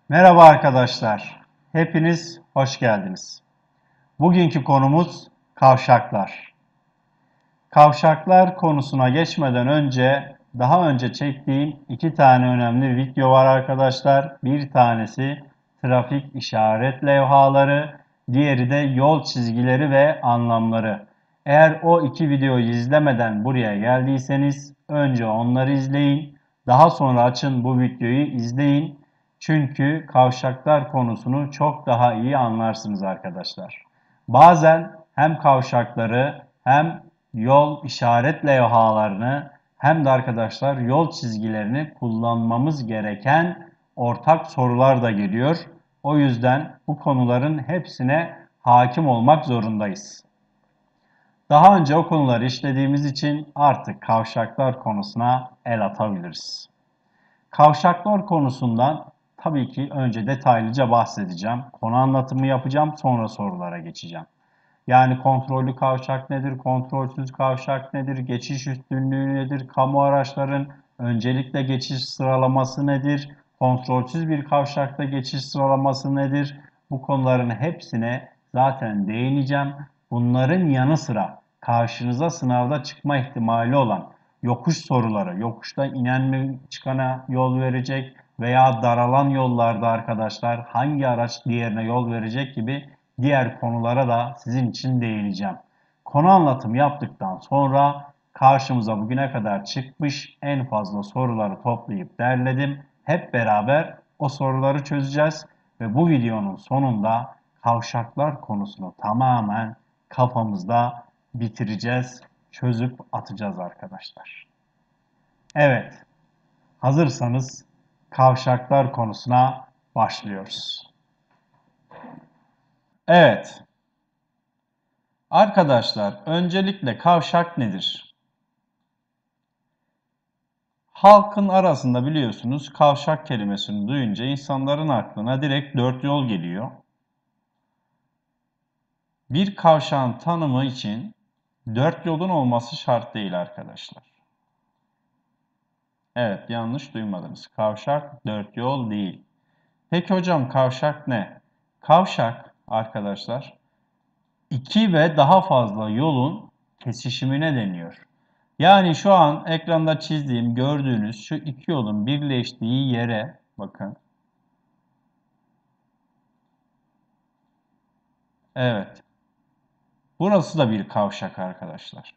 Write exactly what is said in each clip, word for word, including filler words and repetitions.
Merhaba arkadaşlar. Hepiniz hoş geldiniz. Bugünkü konumuz kavşaklar. Kavşaklar konusuna geçmeden önce daha önce çektiğim iki tane önemli video var arkadaşlar. Bir tanesi trafik işaret levhaları, diğeri de yol çizgileri ve anlamları. Eğer o iki videoyu izlemeden buraya geldiyseniz önce onları izleyin. Daha sonra açın bu videoyu izleyin. Çünkü kavşaklar konusunu çok daha iyi anlarsınız arkadaşlar. Bazen hem kavşakları hem yol işaret levhalarını hem de arkadaşlar yol çizgilerini kullanmamız gereken ortak sorular da geliyor. O yüzden bu konuların hepsine hakim olmak zorundayız. Daha önce o konuları işlediğimiz için artık kavşaklar konusuna el atabiliriz. Kavşaklar konusundan tabii ki önce detaylıca bahsedeceğim. Konu anlatımı yapacağım, sonra sorulara geçeceğim. Yani kontrollü kavşak nedir, kontrolsüz kavşak nedir, geçiş üstünlüğü nedir, kamu araçların öncelikle geçiş sıralaması nedir, kontrolsüz bir kavşakta geçiş sıralaması nedir? Bu konuların hepsine zaten değineceğim. Bunların yanı sıra karşınıza sınavda çıkma ihtimali olan yokuş soruları, yokuşta inen mi çıkana yol verecek veya daralan yollarda arkadaşlar hangi araç diğerine yol verecek gibi diğer konulara da sizin için değineceğim. Konu anlatım yaptıktan sonra karşımıza bugüne kadar çıkmış en fazla soruları toplayıp derledim. Hep beraber o soruları çözeceğiz ve bu videonun sonunda kavşaklar konusunu tamamen kafamızda bitireceğiz, çözüp atacağız arkadaşlar. Evet, hazırsanız kavşaklar konusuna başlıyoruz. Evet, arkadaşlar öncelikle kavşak nedir? Halkın arasında biliyorsunuz kavşak kelimesini duyunca insanların aklına direkt dört yol geliyor. Bir kavşağın tanımı için dört yolun olması şart değil arkadaşlar. Evet, yanlış duymadınız. Kavşak dört yol değil. Peki hocam kavşak ne? Kavşak arkadaşlar iki ve daha fazla yolun kesişimine deniyor. Yani şu an ekranda çizdiğim gördüğünüz şu iki yolun birleştiği yere bakın. Evet. Burası da bir kavşak arkadaşlar.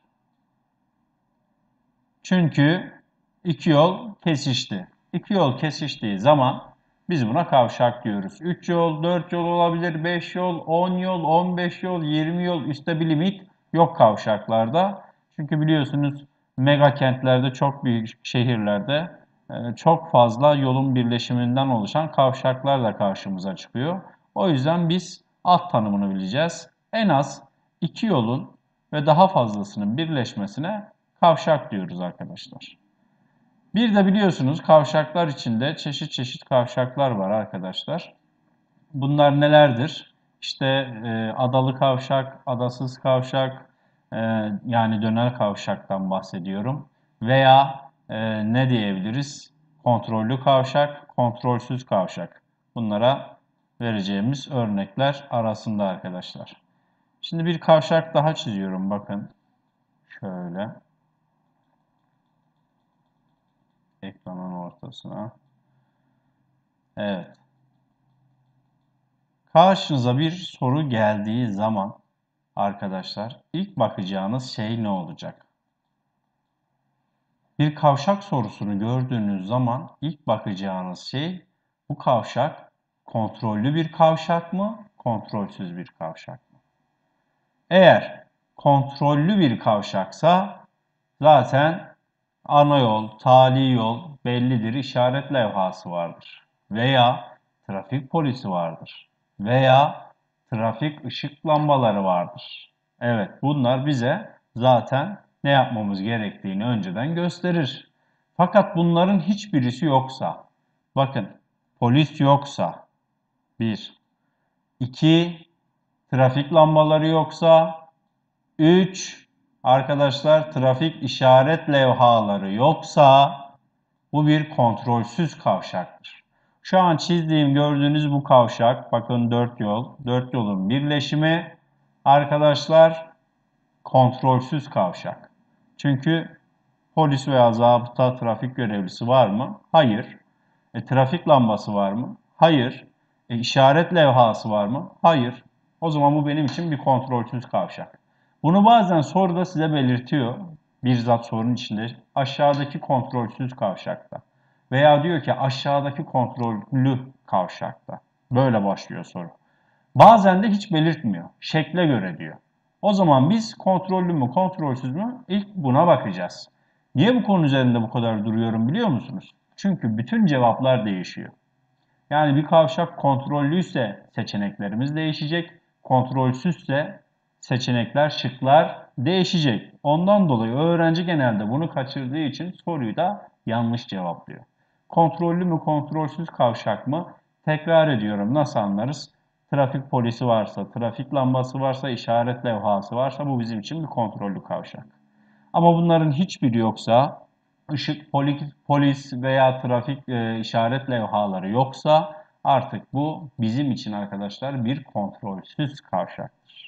Çünkü iki yol kesişti. İki yol kesiştiği zaman biz buna kavşak diyoruz. üç yol, dört yol olabilir, beş yol, on yol, on beş yol, yirmi yol üstte bir limit yok kavşaklarda. Çünkü biliyorsunuz mega kentlerde, çok büyük şehirlerde çok fazla yolun birleşiminden oluşan kavşaklar da karşımıza çıkıyor. O yüzden biz alt tanımını bileceğiz. En az iki yolun ve daha fazlasının birleşmesine kavşak diyoruz arkadaşlar. Bir de biliyorsunuz kavşaklar içinde çeşit çeşit kavşaklar var arkadaşlar. Bunlar nelerdir? İşte e, adalı kavşak, adasız kavşak, e, yani dönel kavşaktan bahsediyorum. Veya e, ne diyebiliriz? Kontrollü kavşak, kontrolsüz kavşak. Bunlara vereceğimiz örnekler arasında arkadaşlar. Şimdi bir kavşak daha çiziyorum bakın. Şöyle. Ekranın ortasına. Evet. Karşınıza bir soru geldiği zaman arkadaşlar ilk bakacağınız şey ne olacak? Bir kavşak sorusunu gördüğünüz zaman ilk bakacağınız şey bu kavşak kontrollü bir kavşak mı, kontrolsüz bir kavşak mı? Eğer kontrollü bir kavşaksa zaten ana yol, tali yol bellidir, işaret levhası vardır. Veya trafik polisi vardır. Veya trafik ışık lambaları vardır. Evet, bunlar bize zaten ne yapmamız gerektiğini önceden gösterir. Fakat bunların hiçbirisi yoksa, bakın polis yoksa, bir, iki, trafik lambaları yoksa, üç, arkadaşlar trafik işaret levhaları yoksa bu bir kontrolsüz kavşaktır. Şu an çizdiğim gördüğünüz bu kavşak, bakın dört yol, dört yolun birleşimi arkadaşlar kontrolsüz kavşak. Çünkü polis veya zabıta trafik görevlisi var mı? Hayır. E, trafik lambası var mı? Hayır. E, işaret levhası var mı? Hayır. O zaman bu benim için bir kontrolsüz kavşak. Bunu bazen soruda size belirtiyor. Bizzat sorunun içinde aşağıdaki kontrolsüz kavşakta. Veya diyor ki aşağıdaki kontrollü kavşakta. Böyle başlıyor soru. Bazen de hiç belirtmiyor. Şekle göre diyor. O zaman biz kontrollü mü kontrolsüz mü ilk buna bakacağız. Niye bu konu üzerinde bu kadar duruyorum biliyor musunuz? Çünkü bütün cevaplar değişiyor. Yani bir kavşak kontrollüyse seçeneklerimiz değişecek. Kontrolsüzse seçenekler, şıklar değişecek. Ondan dolayı öğrenci genelde bunu kaçırdığı için soruyu da yanlış cevaplıyor. Kontrollü mü kontrolsüz kavşak mı? Tekrar ediyorum, nasıl anlarız? Trafik polisi varsa, trafik lambası varsa, işaret levhası varsa bu bizim için bir kontrollü kavşak. Ama bunların hiçbiri yoksa, ışık, polis veya trafik e, işaret levhaları yoksa artık bu bizim için arkadaşlar bir kontrolsüz kavşaktır.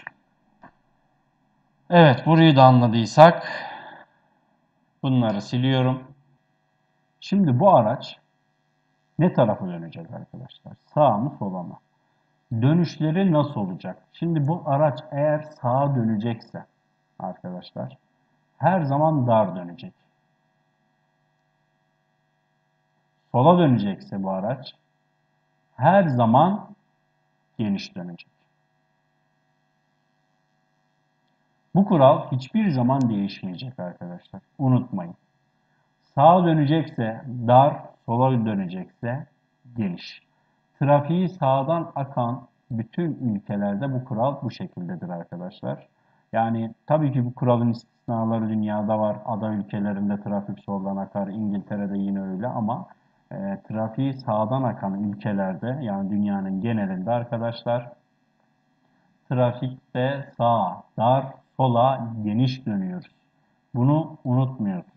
Evet, burayı da anladıysak bunları siliyorum. Şimdi bu araç ne tarafa dönecek arkadaşlar? Sağa mı sola mı? Dönüşleri nasıl olacak? Şimdi bu araç eğer sağa dönecekse arkadaşlar her zaman dar dönecek. Sola dönecekse bu araç her zaman geniş dönecek. Bu kural hiçbir zaman değişmeyecek arkadaşlar. Unutmayın. Sağa dönecekse dar, sola dönecekse geniş. Trafiği sağdan akan bütün ülkelerde bu kural bu şekildedir arkadaşlar. Yani tabii ki bu kuralın istisnaları dünyada var. Ada ülkelerinde trafik soldan akar. İngiltere'de yine öyle ama e, trafiği sağdan akan ülkelerde yani dünyanın genelinde arkadaşlar trafikte sağa, dar, sola, geniş dönüyoruz. Bunu unutmuyorsunuz.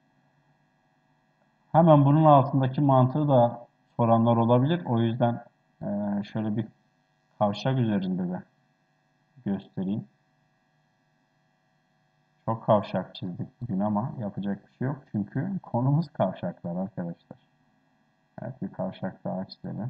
Hemen bunun altındaki mantığı da soranlar olabilir. O yüzden e, şöyle bir kavşak üzerinde de göstereyim. Çok kavşak çizdik bugün ama yapacak bir şey yok. Çünkü konumuz kavşaklar arkadaşlar. Evet, bir kavşak daha çizelim.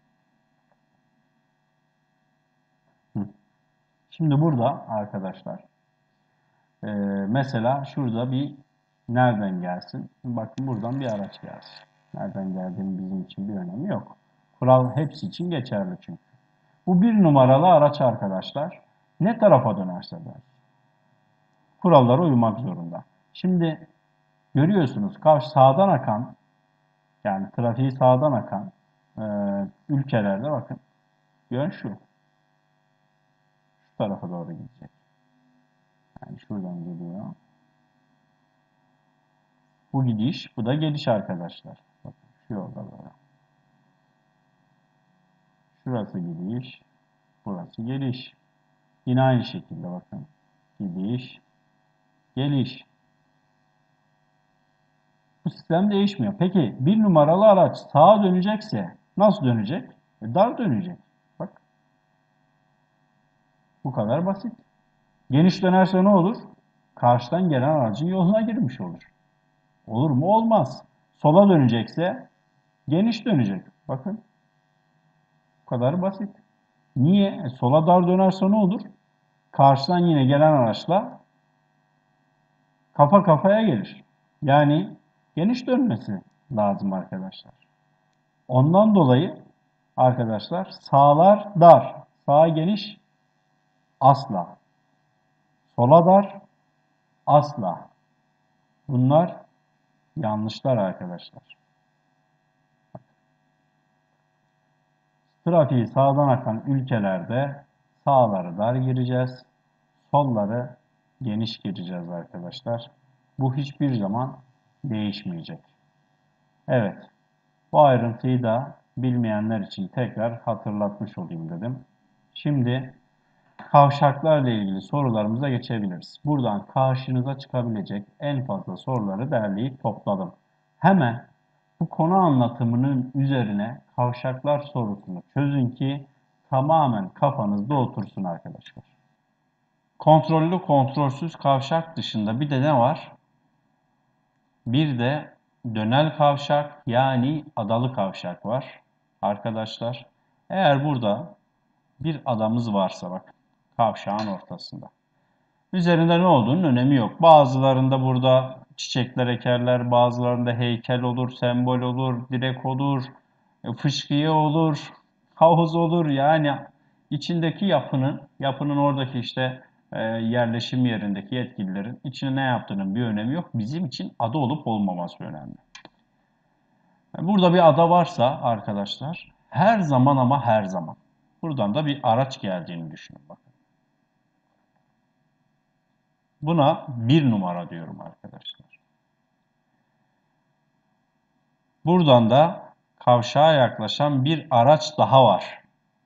Hı. Şimdi burada arkadaşlar e, mesela şurada bir nereden gelsin? Bakın buradan bir araç gelsin. Nereden geldiğinin bizim için bir önemi yok. Kural hepsi için geçerli çünkü. Bu bir numaralı araç arkadaşlar. Ne tarafa dönerse dönsün. Kurallara uymak zorunda. Şimdi görüyorsunuz karşı sağdan akan yani trafiği sağdan akan e, ülkelerde bakın yön şu. Şu tarafa doğru gidecek. Yani şuradan geliyor. Bu gidiş, bu da geliş arkadaşlar. Bakın şu yolda böyle. Şurası gidiş, burası geliş. Yine aynı şekilde bakın. Gidiş, geliş. Bu sistem değişmiyor. Peki bir numaralı araç sağa dönecekse nasıl dönecek? E, dar dönecek. Bak. Bu kadar basit. Geniş dönerse ne olur? Karşıdan gelen aracın yoluna girmiş olur. Olur mu? Olmaz. Sola dönecekse geniş dönecek. Bakın. Bu kadar basit. Niye? E, sola dar dönerse ne olur? Karşıdan yine gelen araçla kafa kafaya gelir. Yani geniş dönmesi lazım arkadaşlar. Ondan dolayı arkadaşlar sağlar dar, sağa geniş asla. Sola dar asla. Bunlar yanlışlar arkadaşlar. Trafiği sağdan akan ülkelerde sağları dar gireceğiz, solları geniş gireceğiz arkadaşlar. Bu hiçbir zaman değişmeyecek. Evet, bu ayrıntıyı da bilmeyenler için tekrar hatırlatmış olayım dedim. Şimdi kavşaklarla ilgili sorularımıza geçebiliriz. Buradan karşınıza çıkabilecek en fazla soruları derleyip topladım. Hemen Bu konu anlatımının üzerine kavşaklar sorusunu çözün ki tamamen kafanızda otursun arkadaşlar. Kontrollü kontrolsüz kavşak dışında bir de ne var? Bir de dönel kavşak yani adalı kavşak var arkadaşlar. Eğer burada bir adamız varsa bak kavşağın ortasında. Üzerinde ne olduğunun önemi yok. Bazılarında burada çiçekler ekerler, bazılarında heykel olur, sembol olur, direk olur, fışkıye olur, havuz olur. Yani içindeki yapının, yapının oradaki işte e, yerleşim yerindeki yetkililerin içine ne yaptığının bir önemi yok. Bizim için ada olup olmaması önemli. Burada bir ada varsa arkadaşlar her zaman ama her zaman. Buradan da bir araç geldiğini düşünün bakın. Buna bir numara diyorum arkadaşlar. Buradan da kavşağa yaklaşan bir araç daha var.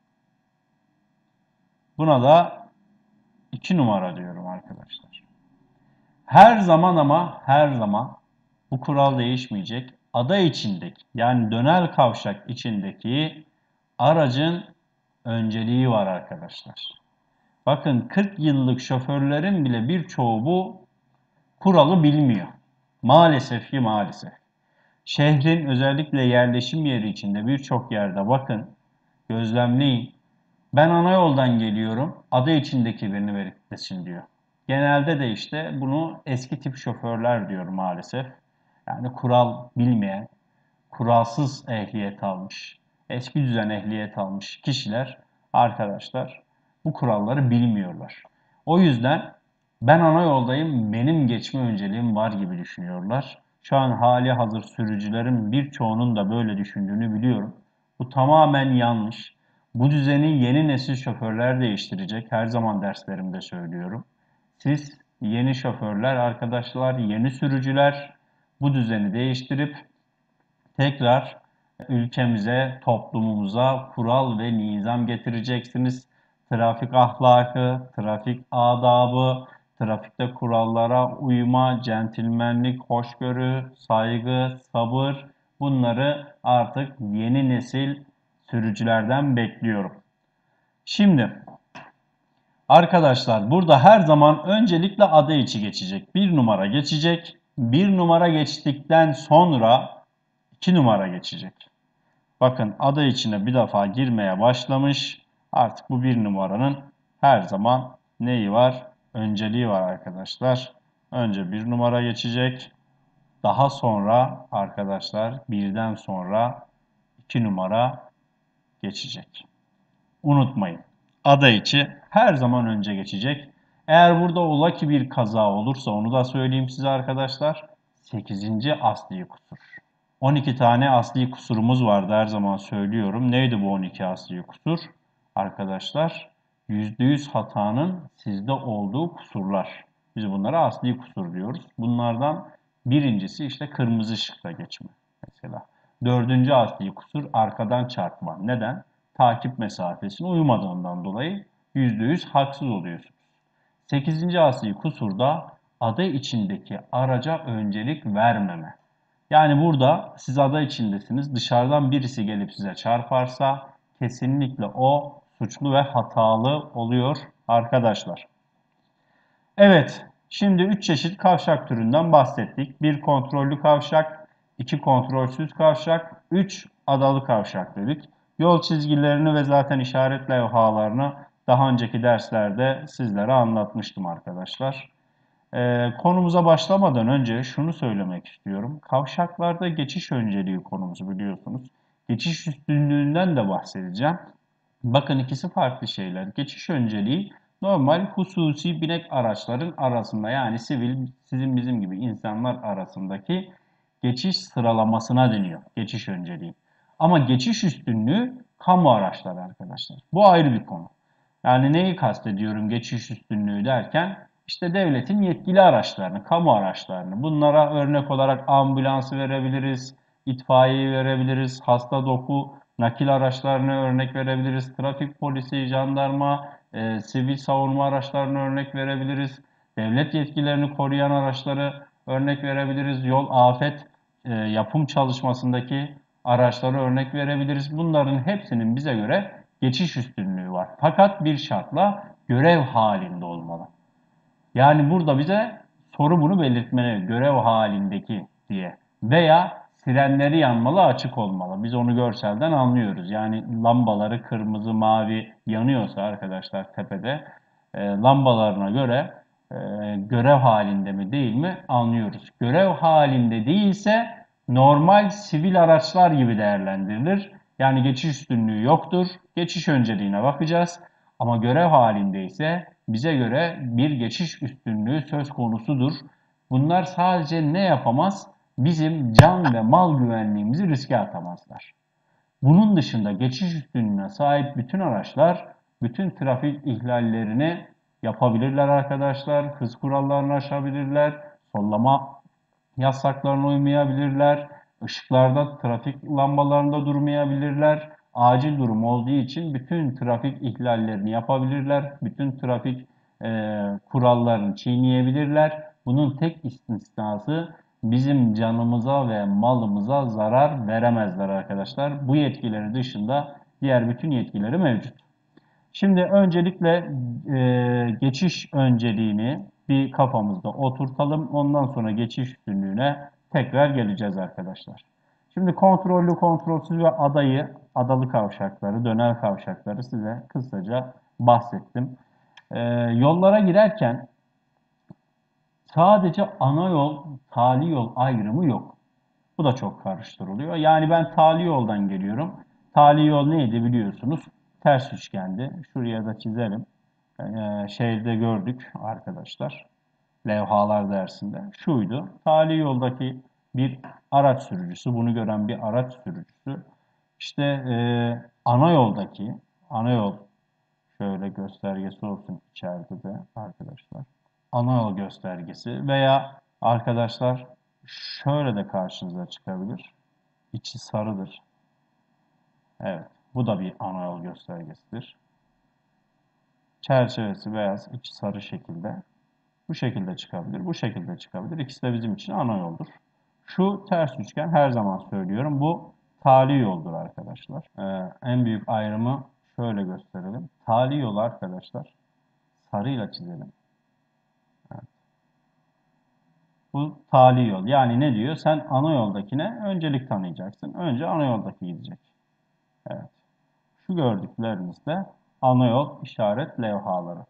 Buna da iki numara diyorum arkadaşlar. Her zaman ama her zaman bu kural değişmeyecek. Ada içindeki yani dönel kavşak içindeki aracın önceliği var arkadaşlar. Bakın kırk yıllık şoförlerin bile birçoğu bu kuralı bilmiyor. Maalesef ki maalesef. Şehrin özellikle yerleşim yeri içinde birçok yerde bakın, gözlemleyin. Ben ana yoldan geliyorum, ada içindeki birini beklesin diyor. Genelde de işte bunu eski tip şoförler diyor maalesef. Yani kural bilmeyen, kuralsız ehliyet almış, eski düzen ehliyet almış kişiler, arkadaşlar bu kuralları bilmiyorlar. O yüzden ben ana yoldayım, benim geçme önceliğim var gibi düşünüyorlar. Şu an hali hazır sürücülerin birçoğunun da böyle düşündüğünü biliyorum. Bu tamamen yanlış. Bu düzeni yeni nesil şoförler değiştirecek. Her zaman derslerimde söylüyorum. Siz yeni şoförler, arkadaşlar, yeni sürücüler bu düzeni değiştirip tekrar ülkemize, toplumumuza kural ve nizam getireceksiniz. Trafik ahlakı, trafik adabı, trafikte kurallara uyma, centilmenlik, hoşgörü, saygı, sabır bunları artık yeni nesil sürücülerden bekliyorum. Şimdi arkadaşlar burada her zaman öncelikle ada içi geçecek. Bir numara geçecek. Bir numara geçtikten sonra iki numara geçecek. Bakın ada içine bir defa girmeye başlamış. Artık bu bir numaranın her zaman neyi var? Önceliği var arkadaşlar. Önce bir numara geçecek. Daha sonra arkadaşlar birden sonra iki numara geçecek. Unutmayın. Ada içi her zaman önce geçecek. Eğer burada ola ki bir kaza olursa onu da söyleyeyim size arkadaşlar. sekizinci asli kusur. on iki tane asli kusurumuz vardı her zaman söylüyorum. Neydi bu on iki asli kusur? Arkadaşlar yüzde yüz hatanın sizde olduğu kusurlar. Biz bunlara asli kusur diyoruz. Bunlardan birincisi işte kırmızı ışıkta geçme mesela. Dördüncü asli kusur arkadan çarpma. Neden? Takip mesafesine uymadığından dolayı yüzde yüz haksız oluyorsunuz. sekizinci asli kusur da ada içindeki araca öncelik vermeme. Yani burada siz ada içindesiniz. Dışarıdan birisi gelip size çarparsa kesinlikle o suçlu ve hatalı oluyor arkadaşlar. Evet, şimdi üç çeşit kavşak türünden bahsettik. bir kontrollü kavşak, iki kontrolsüz kavşak, üç adalı kavşak dedik. Yol çizgilerini ve zaten işaret levhalarını daha önceki derslerde sizlere anlatmıştım arkadaşlar. Ee, konumuza başlamadan önce şunu söylemek istiyorum. Kavşaklarda geçiş önceliği konumuzu biliyorsunuz. Geçiş üstünlüğünden de bahsedeceğim. Bakın ikisi farklı şeyler. Geçiş önceliği normal hususi binek araçların arasında yani sivil sizin bizim gibi insanlar arasındaki geçiş sıralamasına deniyor. Geçiş önceliği. Ama geçiş üstünlüğü kamu araçları arkadaşlar. Bu ayrı bir konu. Yani neyi kastediyorum geçiş üstünlüğü derken? İşte devletin yetkili araçlarını, kamu araçlarını. Bunlara örnek olarak ambulansı verebiliriz, itfaiyeyi verebiliriz, hasta doku, nakil araçlarını örnek verebiliriz, trafik polisi, jandarma, e, sivil savunma araçlarını örnek verebiliriz, devlet yetkilerini koruyan araçları örnek verebiliriz, yol afet e, yapım çalışmasındaki araçlara örnek verebiliriz. Bunların hepsinin bize göre geçiş üstünlüğü var. Fakat bir şartla görev halinde olmalı. Yani burada bize soru bunu belirtmeli. Görev halindeki diye. Veya sirenleri yanmalı, açık olmalı. Biz onu görselden anlıyoruz. Yani lambaları kırmızı, mavi yanıyorsa arkadaşlar tepede e, lambalarına göre e, görev halinde mi değil mi anlıyoruz. Görev halinde değilse normal sivil araçlar gibi değerlendirilir. Yani geçiş üstünlüğü yoktur. Geçiş önceliğine bakacağız. Ama görev halindeyse bize göre bir geçiş üstünlüğü söz konusudur. Bunlar sadece ne yapamaz? Bizim can ve mal güvenliğimizi riske atamazlar. Bunun dışında geçiş üstünlüğüne sahip bütün araçlar bütün trafik ihlallerini yapabilirler arkadaşlar. Hız kurallarını aşabilirler. Sollama yasaklarına uymayabilirler. Işıklarda, trafik lambalarında durmayabilirler. Acil durum olduğu için bütün trafik ihlallerini yapabilirler. Bütün trafik e, kurallarını çiğneyebilirler. Bunun tek istisnası bizim canımıza ve malımıza zarar veremezler arkadaşlar. Bu yetkileri dışında diğer bütün yetkileri mevcut. Şimdi öncelikle e, geçiş önceliğini bir kafamızda oturtalım. Ondan sonra geçiş üstünlüğüne tekrar geleceğiz arkadaşlar. Şimdi kontrollü, kontrolsüz ve adayı, adalı kavşakları, dönel kavşakları size kısaca bahsettim. E, yollara girerken sadece ana yol, tali yol ayrımı yok. Bu da çok karıştırılıyor. Yani ben tali yoldan geliyorum. Tali yol neydi biliyorsunuz? Ters üçgendi. Şuraya da çizelim. Ee, şeyde gördük arkadaşlar. Levhalar dersinde. Şuydu. Tali yoldaki bir araç sürücüsü, bunu gören bir araç sürücüsü. İşte e, ana yoldaki, ana yol şöyle göstergesi olsun içeride de arkadaşlar. Ana yol göstergesi veya arkadaşlar şöyle de karşınıza çıkabilir. İçi sarıdır. Evet. Bu da bir ana yol göstergesidir. Çerçevesi beyaz, içi sarı şekilde. Bu şekilde çıkabilir. Bu şekilde çıkabilir. İkisi de bizim için ana yoldur. Şu ters üçgen her zaman söylüyorum. Bu tali yoldur arkadaşlar. Ee, en büyük ayrımı şöyle gösterelim. Tali yol arkadaşlar sarıyla çizelim. Evet. Bu tali yol. Yani ne diyor? Sen ana yoldakine öncelik tanıyacaksın. Önce ana yoldaki gidecek. Evet. Şu gördükleriniz de ana yol işaret levhaları.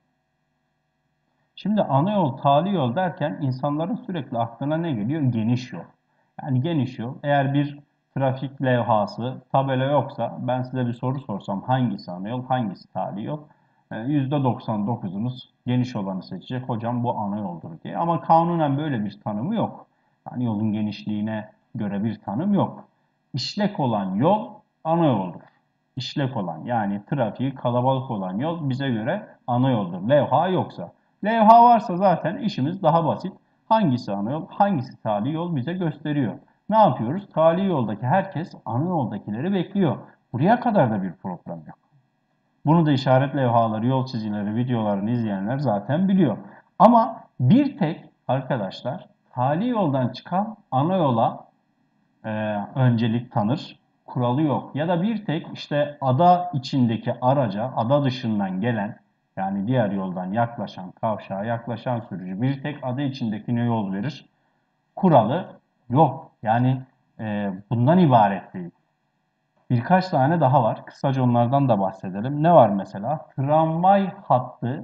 Şimdi ana yol, tali yol derken insanların sürekli aklına ne geliyor? Geniş yol. Yani geniş yol. Eğer bir trafik levhası, tabela yoksa ben size bir soru sorsam hangisi ana yol, hangisi tali yol? yüzde doksan dokuzunuz geniş olanı seçecek. Hocam bu ana yoldur diye. Ama kanunen böyle bir tanımı yok. Yani yolun genişliğine göre bir tanım yok. İşlek olan yol ana yoldur. İşlek olan yani trafiği kalabalık olan yol bize göre ana yoldur. Levha yoksa. Levha varsa zaten işimiz daha basit. Hangisi ana yol, hangisi tali yol bize gösteriyor. Ne yapıyoruz? Tali yoldaki herkes ana yoldakileri bekliyor. Buraya kadar da bir problem yok. Bunu da işaret levhaları, yol çizgileri, videolarını izleyenler zaten biliyor. Ama bir tek arkadaşlar tali yoldan çıkan ana yola e, öncelik tanır. Kuralı yok. Ya da bir tek işte ada içindeki araca, ada dışından gelen yani diğer yoldan yaklaşan, kavşağa yaklaşan sürücü bir tek ada içindekine yol verir. Kuralı yok. Yani e, bundan ibaret değil. Birkaç tane daha var. Kısaca onlardan da bahsedelim. Ne var mesela? Tramvay hattı,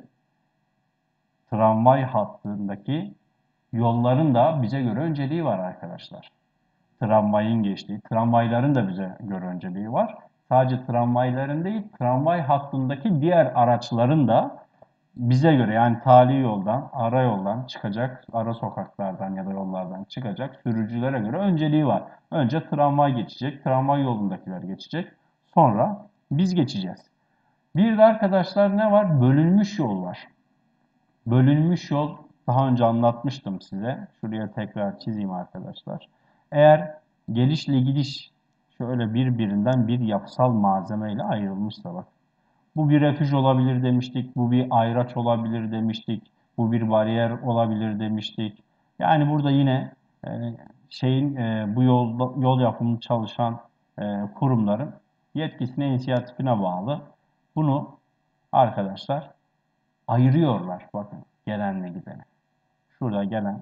tramvay hattındaki yolların da bize göre önceliği var arkadaşlar. Tramvayın geçtiği, tramvayların da bize göre önceliği var. Sadece tramvayların değil, tramvay hattındaki diğer araçların da bize göre yani tali yoldan, ara yoldan çıkacak, ara sokaklardan ya da yollardan çıkacak sürücülere göre önceliği var. Önce tramvay geçecek, tramvay yolundakiler geçecek. Sonra biz geçeceğiz. Bir de arkadaşlar ne var? Bölünmüş yol var. Bölünmüş yol daha önce anlatmıştım size. Şuraya tekrar çizeyim arkadaşlar. Eğer gelişle gidiş şöyle birbirinden bir yapısal malzemeyle ayrılmışsa bak. Bu bir refüj olabilir demiştik. Bu bir ayraç olabilir demiştik. Bu bir bariyer olabilir demiştik. Yani burada yine e, şeyin e, bu yol yol yapımı çalışan e, kurumların yetkisine, inisiyatifine bağlı. Bunu arkadaşlar ayırıyorlar. Bakın gelenle gideni. Şurada gelen,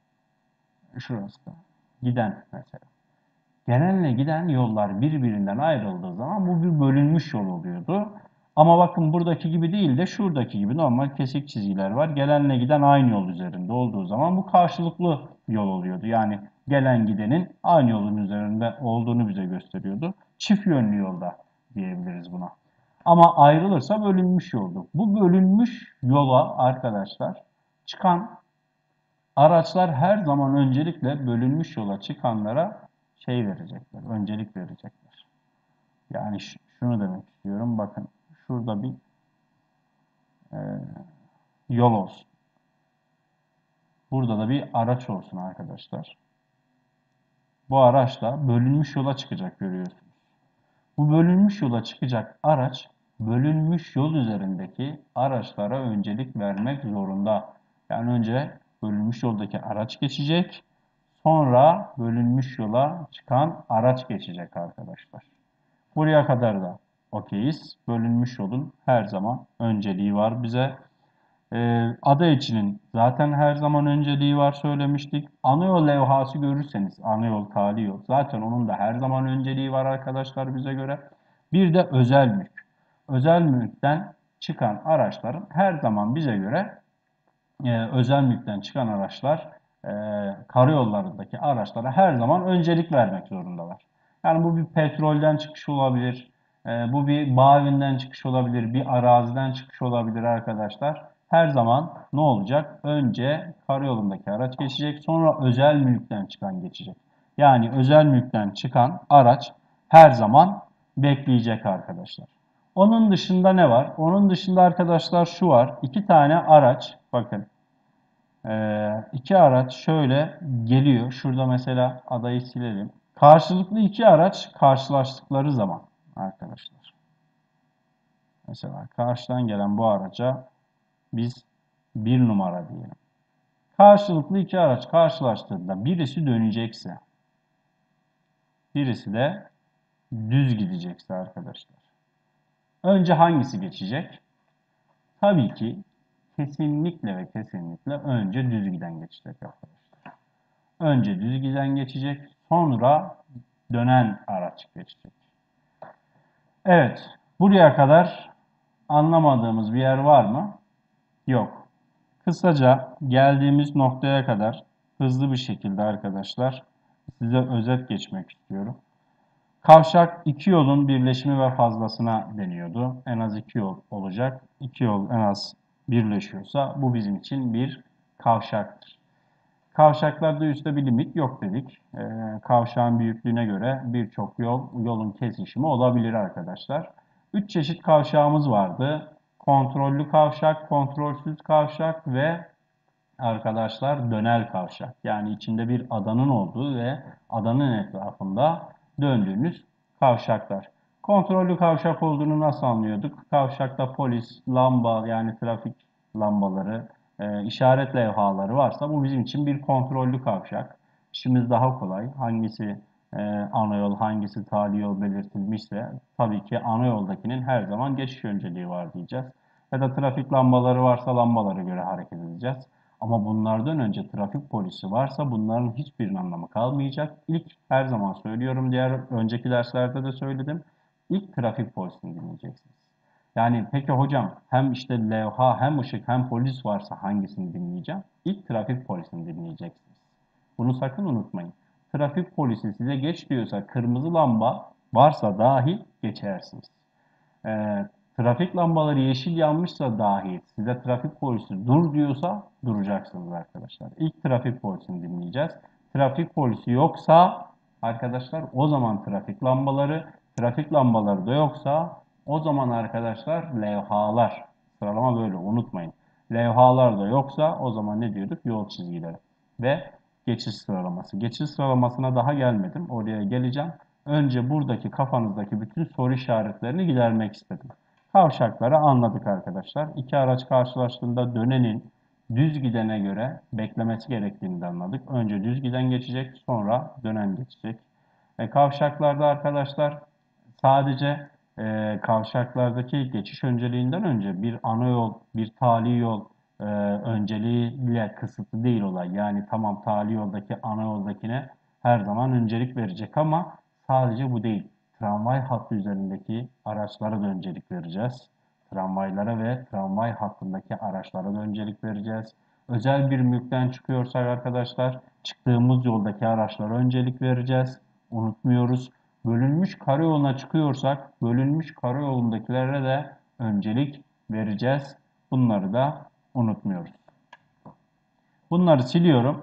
şurası da giden mesela. Gelenle giden yollar birbirinden ayrıldığı zaman bu bir bölünmüş yol oluyordu. Ama bakın buradaki gibi değil de şuradaki gibi normal kesik çizgiler var. Gelenle giden aynı yol üzerinde olduğu zaman bu karşılıklı yol oluyordu. Yani gelen gidenin aynı yolun üzerinde olduğunu bize gösteriyordu. Çift yönlü yolda diyebiliriz buna. Ama ayrılırsa bölünmüş yoldu. Bu bölünmüş yola arkadaşlar çıkan araçlar her zaman öncelikle bölünmüş yola çıkanlara şey verecekler, öncelik verecekler. Yani şunu demek istiyorum, bakın şurada bir e, yol olsun. Burada da bir araç olsun arkadaşlar. Bu araç da bölünmüş yola çıkacak görüyorsunuz. Bu bölünmüş yola çıkacak araç, bölünmüş yol üzerindeki araçlara öncelik vermek zorunda. Yani önce bölünmüş yoldaki araç geçecek, sonra bölünmüş yola çıkan araç geçecek arkadaşlar. Buraya kadar da okeyiz. Bölünmüş yolun her zaman önceliği var bize. Ee, ada içinin zaten her zaman önceliği var söylemiştik. Ana yol levhası görürseniz, ana yol, tali yol, zaten onun da her zaman önceliği var arkadaşlar bize göre. Bir de özel mülk. Özel mülkten çıkan araçların her zaman bize göre e, özel mülkten çıkan araçlar e, karayollarındaki araçlara her zaman öncelik vermek zorundalar. Yani bu bir petrolden çıkış olabilir, e, bu bir bağ evinden çıkış olabilir, bir araziden çıkış olabilir arkadaşlar. Her zaman ne olacak? Önce karayolundaki araç geçecek, sonra özel mülkten çıkan geçecek. Yani özel mülkten çıkan araç her zaman bekleyecek arkadaşlar. Onun dışında ne var? Onun dışında arkadaşlar şu var. İki tane araç, bakın ee, iki araç şöyle geliyor. Şurada mesela adayı silelim. Karşılıklı iki araç karşılaştıkları zaman arkadaşlar. Mesela karşıdan gelen bu araca biz bir numara diyelim. Karşılıklı iki araç karşılaştığında birisi dönecekse, birisi de düz gidecekse arkadaşlar. Önce hangisi geçecek? Tabii ki kesinlikle ve kesinlikle önce düz giden geçecek arkadaşlar. Önce düz giden geçecek, sonra dönen araç geçecek. Evet, buraya kadar anlamadığımız bir yer var mı? Yok. Kısaca geldiğimiz noktaya kadar hızlı bir şekilde arkadaşlar size özet geçmek istiyorum. Kavşak iki yolun birleşimi ve fazlasına deniyordu. En az iki yol olacak. İki yol en az birleşiyorsa bu bizim için bir kavşaktır. Kavşaklarda üstte bir limit yok dedik. Ee, kavşağın büyüklüğüne göre birçok yol, yolun kesişimi olabilir arkadaşlar. Üç çeşit kavşağımız vardı. Kontrollü kavşak, kontrolsüz kavşak ve arkadaşlar dönel kavşak. Yani içinde bir adanın olduğu ve adanın etrafında döndüğünüz kavşaklar. Kontrollü kavşak olduğunu nasıl anlıyorduk? Kavşakta polis, lamba yani trafik lambaları, e, işaret levhaları varsa bu bizim için bir kontrollü kavşak. İşimiz daha kolay. Hangisi e, ana yol, hangisi tali yol belirtilmişse tabii ki ana yoldakinin her zaman geçiş önceliği var diyeceğiz. Ya da trafik lambaları varsa lambalara göre hareket edeceğiz. Ama bunlardan önce trafik polisi varsa bunların hiçbirinin anlamı kalmayacak. İlk her zaman söylüyorum, diğer önceki derslerde de söyledim. İlk trafik polisini dinleyeceksiniz. Yani peki hocam hem işte levha hem ışık hem polis varsa hangisini dinleyeceğim? İlk trafik polisini dinleyeceksiniz. Bunu sakın unutmayın. Trafik polisi size geç diyorsa kırmızı lamba varsa dahi geçersiniz. Ee, trafik lambaları yeşil yanmışsa dahi size trafik polisi dur diyorsa duracaksınız arkadaşlar. İlk trafik polisini dinleyeceğiz. Trafik polisi yoksa arkadaşlar o zaman trafik lambaları, trafik lambaları da yoksa o zaman arkadaşlar levhalar. Sıralama böyle unutmayın. Levhalar da yoksa o zaman ne diyorduk? Yol çizgileri ve geçiş sıralaması. Geçiş sıralamasına daha gelmedim. Oraya geleceğim. Önce buradaki kafanızdaki bütün soru işaretlerini gidermek istedim. Kavşakları anladık arkadaşlar. İki araç karşılaştığında dönenin düz gidene göre beklemesi gerektiğini de anladık. Önce düz giden geçecek, sonra dönen geçecek. E, kavşaklarda arkadaşlar sadece e, kavşaklardaki geçiş önceliğinden önce bir ana yol, bir tali yol e, önceliğiyle kısıtlı değil olay. Yani tamam, tali yoldaki ana yoldakine her zaman öncelik verecek ama sadece bu değil. Tramvay hattı üzerindeki araçlara da öncelik vereceğiz. Tramvaylara ve tramvay hattındaki araçlara da öncelik vereceğiz. Özel bir mülkten çıkıyorsak arkadaşlar, çıktığımız yoldaki araçlara öncelik vereceğiz. Unutmuyoruz. Bölünmüş karayoluna çıkıyorsak, bölünmüş karayolundakilere de öncelik vereceğiz. Bunları da unutmuyoruz. Bunları siliyorum.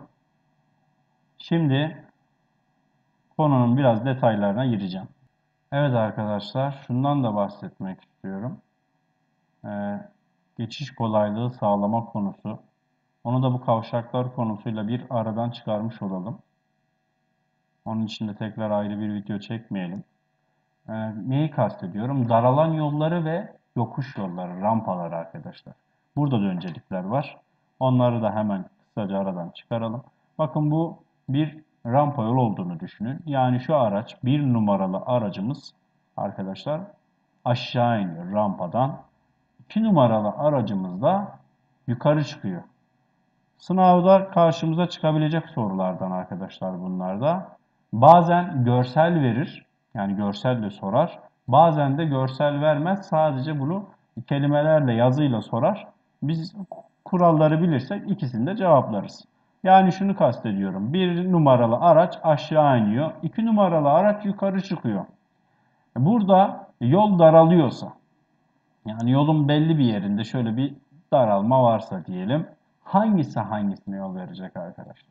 Şimdi konunun biraz detaylarına gireceğim. Evet arkadaşlar, şundan da bahsetmek istiyorum. Ee, geçiş kolaylığı sağlama konusu. Onu da bu kavşaklar konusuyla bir aradan çıkarmış olalım. Onun için de tekrar ayrı bir video çekmeyelim. Ee, neyi kastediyorum? Daralan yolları ve yokuş yolları, rampaları arkadaşlar. Burada da öncelikler var. Onları da hemen kısaca aradan çıkaralım. Bakın, bu bir rampa yol olduğunu düşünün. Yani şu araç, bir numaralı aracımız arkadaşlar aşağı iniyor rampadan. iki numaralı aracımız da yukarı çıkıyor. Sınavda karşımıza çıkabilecek sorulardan arkadaşlar bunlar da. Bazen görsel verir, yani görsel de sorar. Bazen de görsel vermez, sadece bunu kelimelerle, yazıyla sorar. Biz kuralları bilirsek ikisini de cevaplarız. Yani şunu kastediyorum. Bir numaralı araç aşağı iniyor. iki numaralı araç yukarı çıkıyor. Burada yol daralıyorsa, yani yolun belli bir yerinde şöyle bir daralma varsa diyelim. Hangisi hangisine yol verecek arkadaşlar?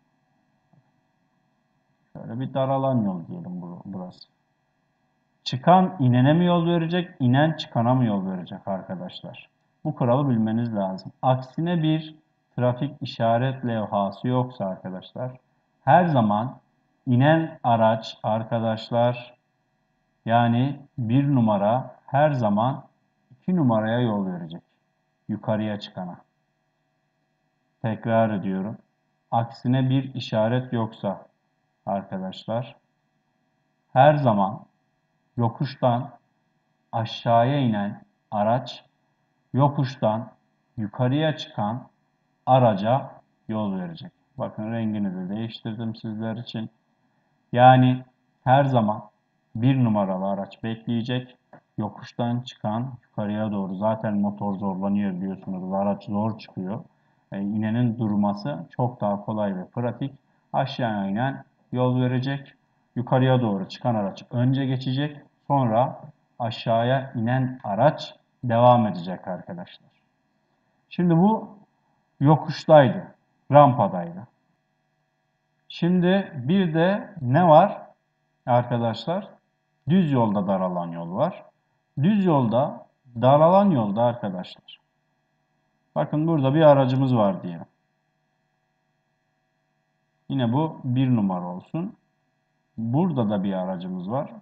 Şöyle bir daralan yol diyelim burası. Çıkan inene mi yol verecek, inen çıkana mı yol verecek arkadaşlar? Bu kuralı bilmeniz lazım. Aksine bir trafik işaret levhası yoksa arkadaşlar, her zaman inen araç arkadaşlar, yani bir numara her zaman iki numaraya yol verecek. Yukarıya çıkana. Tekrar ediyorum. Aksine bir işaret yoksa arkadaşlar, her zaman yokuştan aşağıya inen araç, yokuştan yukarıya çıkan araca yol verecek. Bakın, rengini de değiştirdim sizler için. Yani her zaman bir numaralı araç bekleyecek. Yokuştan çıkan yukarıya doğru, zaten motor zorlanıyor biliyorsunuz. Araç zor çıkıyor. E, inenin durması çok daha kolay ve pratik. Aşağıya inen yol verecek. Yukarıya doğru çıkan araç önce geçecek. Sonra aşağıya inen araç devam edecek arkadaşlar. Şimdi bu yokuştaydı. Rampadaydı. Şimdi bir de ne var arkadaşlar? Düz yolda daralan yol var. Düz yolda, daralan yolda arkadaşlar. Bakın, burada bir aracımız var diye. Yine bu bir numara olsun. Burada da bir aracımız var.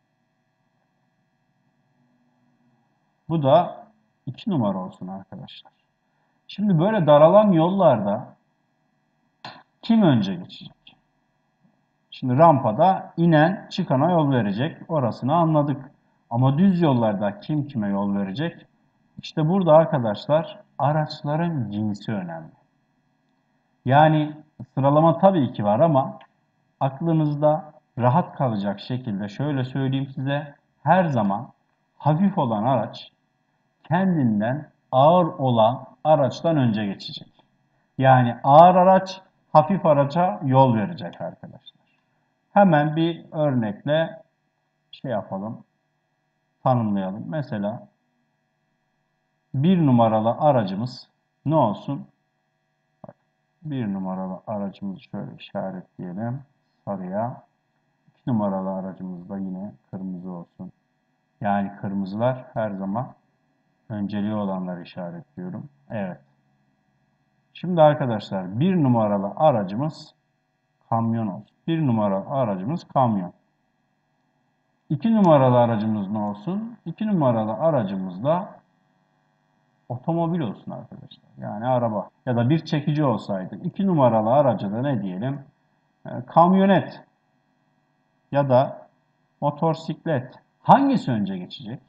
Bu da iki numara olsun arkadaşlar. Şimdi böyle daralan yollarda kim önce geçecek? Şimdi rampada inen çıkana yol verecek. Orasını anladık. Ama düz yollarda kim kime yol verecek? İşte burada arkadaşlar araçların cinsi önemli. Yani sıralama tabii ki var ama aklınızda rahat kalacak şekilde şöyle söyleyeyim size. Her zaman hafif olan araç kendinden ağır olan araçtan önce geçecek. Yani ağır araç hafif araca yol verecek arkadaşlar. Hemen bir örnekle şey yapalım, tanımlayalım. Mesela bir numaralı aracımız ne olsun? Bir numaralı aracımızı şöyle işaretleyelim sarıya. İki numaralı aracımız da yine kırmızı olsun. Yani kırmızılar her zaman önceliği olanları işaretliyorum. Evet. Şimdi arkadaşlar bir numaralı aracımız kamyon olsun. Bir numaralı aracımız kamyon. İki numaralı aracımız ne olsun? İki numaralı aracımız da otomobil olsun arkadaşlar. Yani araba ya da bir çekici olsaydı. iki numaralı araca da ne diyelim? E, kamyonet ya da motosiklet. Hangisi önce geçecek?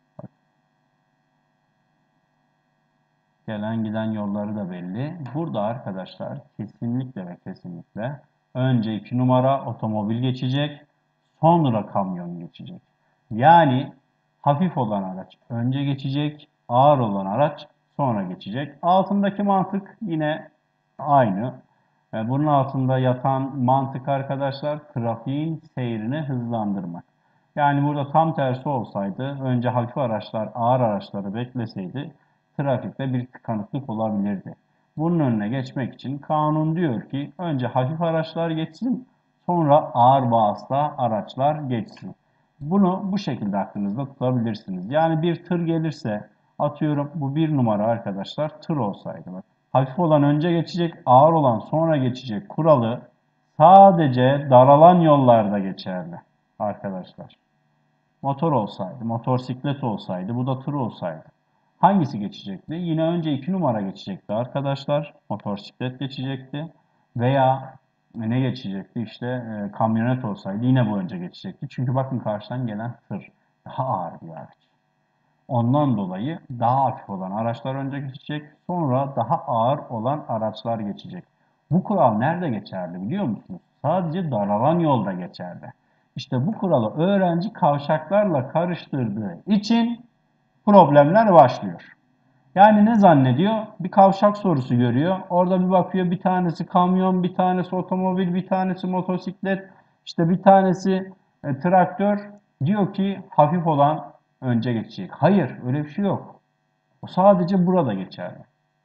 Gelen giden yolları da belli. Burada arkadaşlar kesinlikle ve kesinlikle önce iki numara otomobil geçecek, sonra kamyon geçecek. Yani hafif olan araç önce geçecek, ağır olan araç sonra geçecek. Altındaki mantık yine aynı. E, Bunun altında yatan mantık arkadaşlar trafiğin seyrini hızlandırmak. Yani burada tam tersi olsaydı önce hafif araçlar ağır araçları bekleseydi trafikte bir tıkanıklık olabilirdi. Bunun önüne geçmek için kanun diyor ki önce hafif araçlar geçsin, sonra ağır vasıta araçlar geçsin. Bunu bu şekilde aklınızda tutabilirsiniz. Yani bir tır gelirse, atıyorum bu bir numara arkadaşlar tır olsaydı bak. Hafif olan önce geçecek, ağır olan sonra geçecek kuralı sadece daralan yollarda geçerli arkadaşlar. Motor olsaydı, motosiklet olsaydı, bu da tır olsaydı. Hangisi geçecekti? Yine önce iki numara geçecekti arkadaşlar. Motosiklet geçecekti. Veya ne geçecekti? İşte e, kamyonet olsaydı yine bu önce geçecekti. Çünkü bakın karşıdan gelen tır daha ağır bir araç. Ondan dolayı daha hafif olan araçlar önce geçecek. Sonra daha ağır olan araçlar geçecek. Bu kural nerede geçerli biliyor musunuz? Sadece daralan yolda geçerli. İşte bu kuralı öğrenci kavşaklarla karıştırdığı için problemler başlıyor. Yani ne zannediyor? Bir kavşak sorusu görüyor. Orada bir bakıyor bir tanesi kamyon, bir tanesi otomobil, bir tanesi motosiklet, işte bir tanesi e, traktör. Diyor ki hafif olan önce geçecek. Hayır, öyle bir şey yok. O sadece burada geçerli.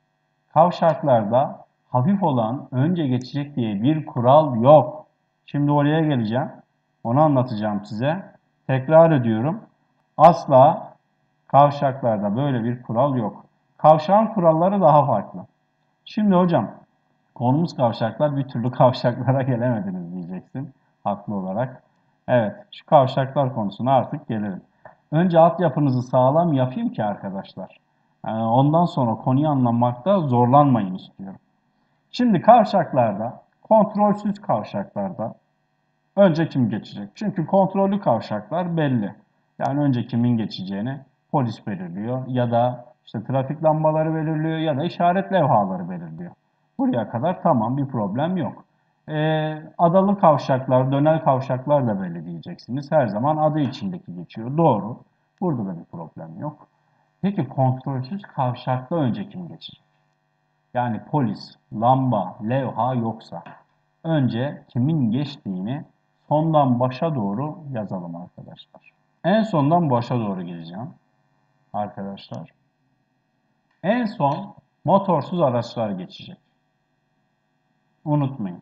Kavşaklarda hafif olan önce geçecek diye bir kural yok. Şimdi oraya geleceğim. Onu anlatacağım size. Tekrar ediyorum. Asla kavşaklarda böyle bir kural yok. Kavşağın kuralları daha farklı. Şimdi hocam konumuz kavşaklar, bir türlü kavşaklara gelemediniz diyeceksin haklı olarak. Evet, şu kavşaklar konusuna artık gelelim. Önce altyapınızı sağlam yapayım ki arkadaşlar. Ee, Ondan sonra konuyu anlamakta zorlanmayın istiyorum. Şimdi kavşaklarda, kontrolsüz kavşaklarda önce kim geçecek? Çünkü kontrollü kavşaklar belli. Yani önce kimin geçeceğini polis belirliyor ya da işte trafik lambaları belirliyor ya da işaret levhaları belirliyor. Buraya kadar tamam, bir problem yok. Ee, adalı kavşaklar, dönel kavşaklar da belli diyeceksiniz. Her zaman adı içindeki geçiyor. Doğru. Burada da bir problem yok. Peki kontrolsüz kavşakta önce kim geçecek? Yani polis, lamba, levha yoksa önce kimin geçtiğini sondan başa doğru yazalım arkadaşlar. En sondan başa doğru gideceğim arkadaşlar. En son motorsuz araçlar geçecek. Unutmayın.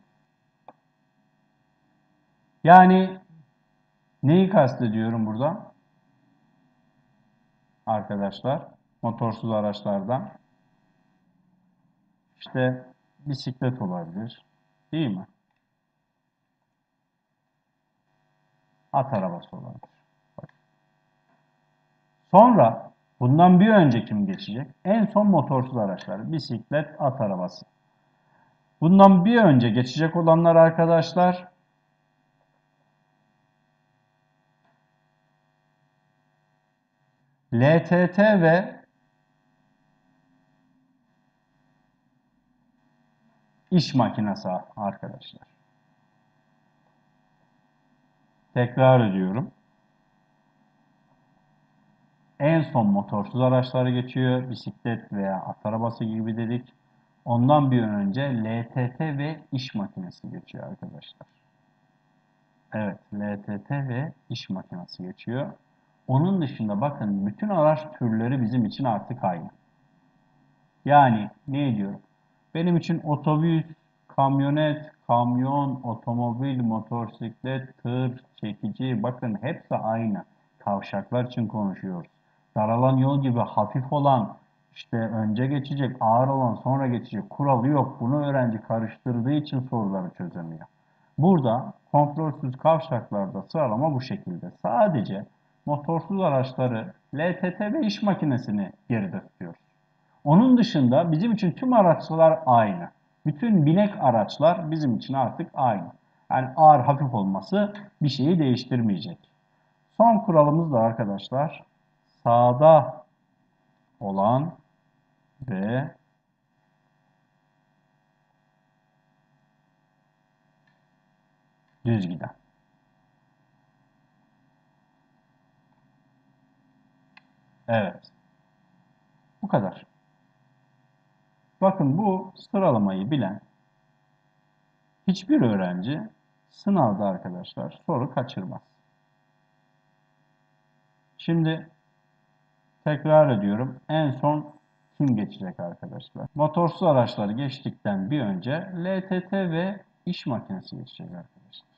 Yani neyi kastediyorum burada? Arkadaşlar, motorsuz araçlardan işte bisiklet olabilir, değil mi? At arabası olabilir. Sonra bundan bir önce kim geçecek? En son motorsuz araçlar, bisiklet, at arabası. Bundan bir önce geçecek olanlar arkadaşlar L T T ve iş makinesi arkadaşlar. Tekrar ediyorum. En son motorsuz araçları geçiyor. Bisiklet veya at arabası gibi dedik. Ondan bir önce L T T ve iş makinesi geçiyor arkadaşlar. Evet, L T T ve iş makinesi geçiyor. Onun dışında bakın bütün araç türleri bizim için artık aynı. Yani ne diyorum? Benim için otobüs, kamyonet, kamyon, otomobil, motosiklet, tır, çekici bakın hepsi aynı. Kavşaklar için konuşuyoruz. Daralan yol gibi hafif olan işte önce geçecek, ağır olan sonra geçecek kuralı yok. Bunu öğrenci karıştırdığı için soruları çözemiyor. Burada kontrolsüz kavşaklarda sıralama bu şekilde. Sadece motorsuz araçları L T T ve iş makinesini geride tutuyoruz. Onun dışında bizim için tüm araçlar aynı. Bütün binek araçlar bizim için artık aynı. Yani ağır hafif olması bir şeyi değiştirmeyecek. Son kuralımız da arkadaşlar sağda olan ve düz giden. Evet. Bu kadar. Bakın bu sıralamayı bilen hiçbir öğrenci sınavda arkadaşlar soru kaçırmaz. Şimdi tekrar ediyorum. En son kim geçecek arkadaşlar? Motorsuz araçları geçtikten bir önce L T T ve iş makinesi geçecek arkadaşlar.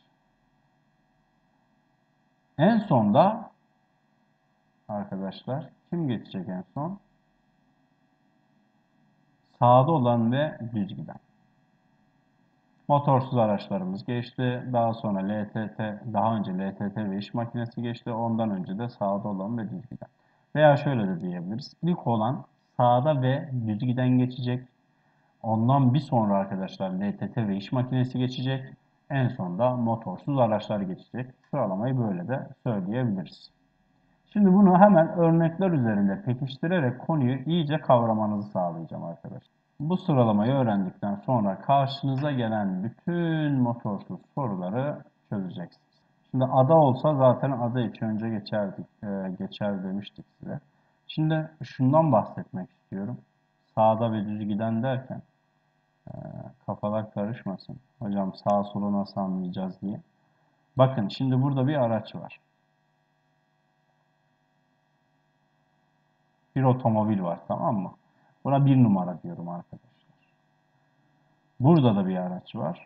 En sonda arkadaşlar kim geçecek en son? Sağda olan ve düz giden. Motorsuz araçlarımız geçti. Daha sonra L T T, daha önce L T T ve iş makinesi geçti. Ondan önce de sağda olan ve düz giden. Veya şöyle de diyebiliriz. İlk olan sağda ve düz giden geçecek. Ondan bir sonra arkadaşlar L T T ve iş makinesi geçecek. En sonda motorsuz araçlar geçecek. Sıralamayı böyle de söyleyebiliriz. Şimdi bunu hemen örnekler üzerinde pekiştirerek konuyu iyice kavramanızı sağlayacağım arkadaşlar. Bu sıralamayı öğrendikten sonra karşınıza gelen bütün motorsuz soruları çözeceksiniz. Şimdi ada olsa zaten ada için önce geçerdik, e, geçer demiştik size. Şimdi şundan bahsetmek istiyorum. Sağda ve düz giden derken e, kafalar karışmasın. Hocam sağ solu nasıl anlayacağız diye. Bakın şimdi burada bir araç var. Bir otomobil var, tamam mı? Buna bir numara diyorum arkadaşlar. Burada da bir araç var.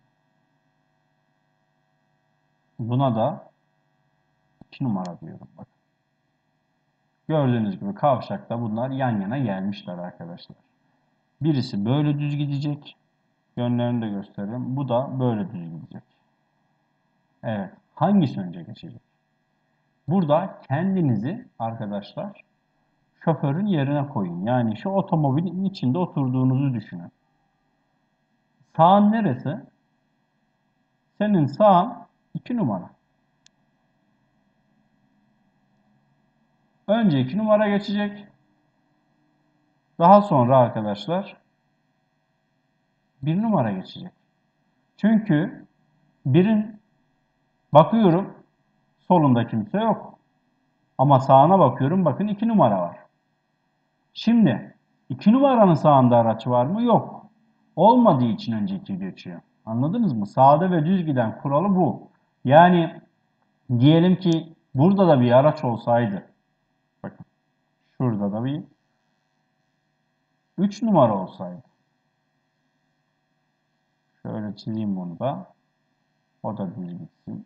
Buna da iki numara diyorum. Bakın. Gördüğünüz gibi kavşakta bunlar yan yana gelmişler arkadaşlar. Birisi böyle düz gidecek. Yönlerini de göstereyim. Bu da böyle düz gidecek. Evet. Hangisi önce geçecek? Burada kendinizi arkadaşlar şoförün yerine koyun. Yani şu otomobilin içinde oturduğunuzu düşünün. Sağın neresi? Senin sağın iki numara. Önce iki numara geçecek. Daha sonra arkadaşlar bir numara geçecek. Çünkü birin bakıyorum solunda kimse yok. Ama sağına bakıyorum bakın iki numara var. Şimdi iki numaranın sağında araç var mı? Yok. Olmadığı için önce iki geçiyor. Anladınız mı? Sağda ve düz giden kuralı bu. Yani diyelim ki burada da bir araç olsaydı. Bakın şurada da bir üç numara olsaydı. Şöyle çizeyim bunu da. O da düz gitsin.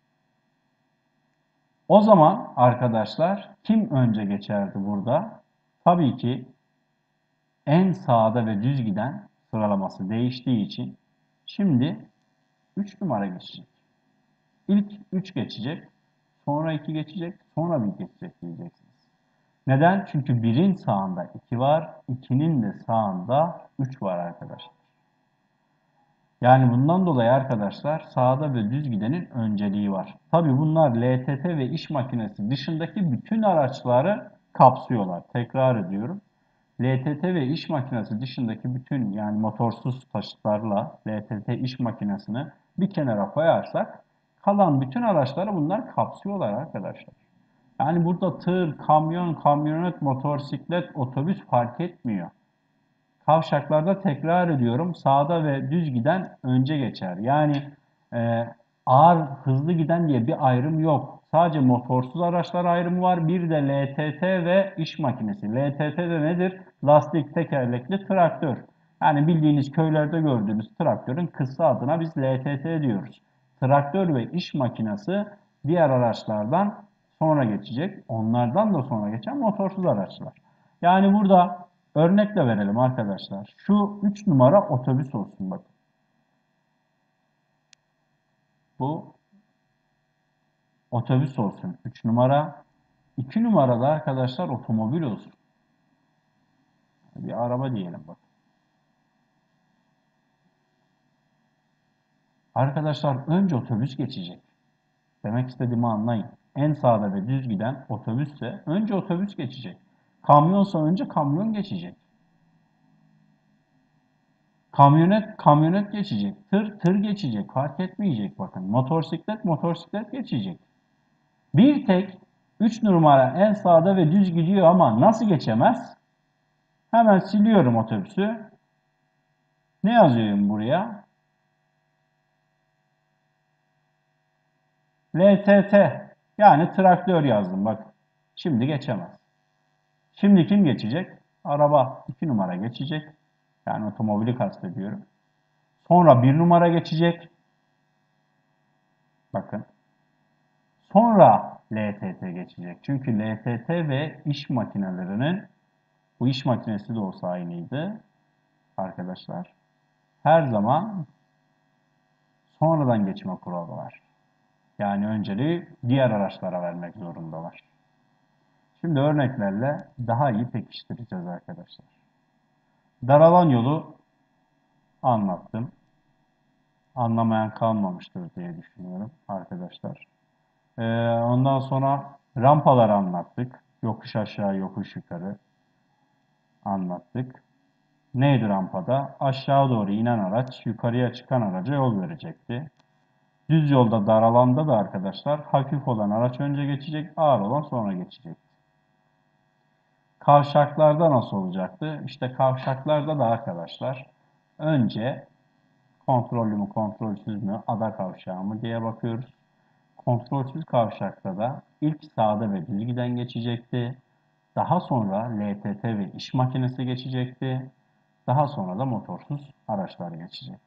O zaman arkadaşlar kim önce geçerdi burada? Tabii ki en sağda ve düz giden sıralaması değiştiği için şimdi üç numara geçecek. İlk üç geçecek, sonra iki geçecek, sonra bir geçecek diyeceksiniz. Neden? Çünkü birin sağında iki var, ikinin de sağında üç var arkadaşlar. Yani bundan dolayı arkadaşlar sağda ve düz gidenin önceliği var. Tabii bunlar L T T ve iş makinesi dışındaki bütün araçları kapsıyorlar. Tekrar ediyorum. L T T ve iş makinesi dışındaki bütün yani motorsuz taşıtlarla L T T iş makinesini bir kenara koyarsak kalan bütün araçları bunlar kapsıyorlar arkadaşlar. Yani burada tır, kamyon, kamyonet, motosiklet, otobüs fark etmiyor. Kavşaklarda tekrar ediyorum sağda ve düz giden önce geçer. Yani e, ağır hızlı giden diye bir ayrım yok. Sadece motorsuz araçlar ayrımı var. Bir de L T T ve iş makinesi. L T T de nedir? Lastik tekerlekli traktör. Yani bildiğiniz köylerde gördüğünüz traktörün kısa adına biz L T T diyoruz. Traktör ve iş makinesi diğer araçlardan sonra geçecek. Onlardan da sonra geçen motorsuz araçlar. Yani burada örnekle verelim arkadaşlar. Şu üç numara otobüs olsun bakın. Bu otobüs olsun. üç numara. iki numarada arkadaşlar otomobil olsun. Bir araba diyelim bak. Arkadaşlar önce otobüs geçecek. Demek istediğimi anlayın. En sağda ve düz giden otobüsse önce otobüs geçecek. Kamyonsa önce kamyon geçecek. Kamyonet kamyonet geçecek. Tır tır geçecek. Fark etmeyecek bakın. Motosiklet motosiklet geçecek. Bir tek üç numara en sağda ve düz gidiyor ama nasıl geçemez? Hemen siliyorum otobüsü. Ne yazıyorum buraya? L T T yani traktör yazdım bak. Şimdi geçemez. Şimdi kim geçecek? Araba iki numara geçecek. Yani otomobili kastediyorum. Sonra bir numara geçecek. Bakın. Sonra L T T geçecek. Çünkü L T T ve iş makinelerinin, bu iş makinesi de olsa aynıydı arkadaşlar. Her zaman sonradan geçme kuralı var. Yani önceliği diğer araçlara vermek zorundalar. Şimdi örneklerle daha iyi pekiştireceğiz arkadaşlar. Daralan yolu anlattım. Anlamayan kalmamıştır diye düşünüyorum arkadaşlar. Ee, ondan sonra rampaları anlattık. Yokuş aşağı, yokuş yukarı anlattık. Neydi rampada? Aşağı doğru inen araç yukarıya çıkan araca yol verecekti. Düz yolda dar alanda da arkadaşlar hafif olan araç önce geçecek, ağır olan sonra geçecek. Kavşaklarda nasıl olacaktı? İşte kavşaklarda da arkadaşlar önce kontrollü mü kontrolsüz mü ada kavşağı mı diye bakıyoruz. Kontrolsüz kavşakta da ilk sağda ve düz giden geçecekti. Daha sonra L T T ve iş makinesi geçecekti. Daha sonra da motorsuz araçlar geçecekti.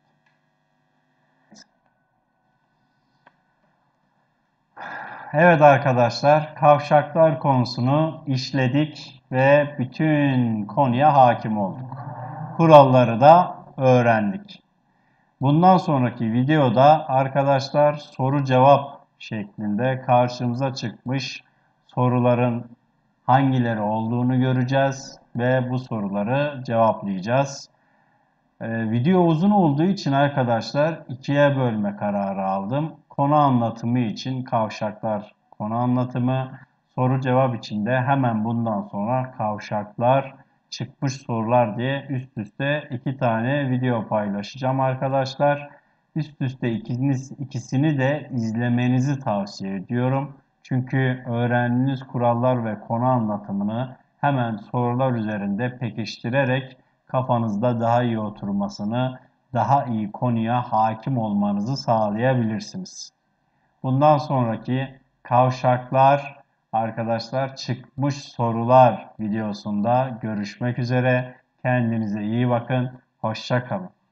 Evet arkadaşlar, kavşaklar konusunu işledik ve bütün konuya hakim olduk. Kuralları da öğrendik. Bundan sonraki videoda arkadaşlar soru cevap şeklinde karşımıza çıkmış soruların hangileri olduğunu göreceğiz ve bu soruları cevaplayacağız. Ee, video uzun olduğu için arkadaşlar ikiye bölme kararı aldım. Konu anlatımı için kavşaklar konu anlatımı, soru cevap için de hemen bundan sonra kavşaklar, çıkmış sorular diye üst üste iki tane video paylaşacağım arkadaşlar. Üst üste ikiniz, ikisini de izlemenizi tavsiye ediyorum. Çünkü öğrendiğiniz kurallar ve konu anlatımını hemen sorular üzerinde pekiştirerek kafanızda daha iyi oturmasını, daha iyi konuya hakim olmanızı sağlayabilirsiniz. Bundan sonraki kavşaklar arkadaşlar çıkmış sorular videosunda görüşmek üzere. Kendinize iyi bakın. Hoşça kalın.